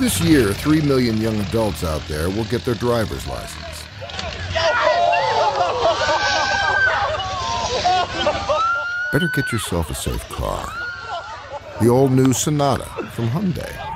This year, 3 million young adults out there will get their driver's license. Better get yourself a safe car. The all-new Sonata from Hyundai.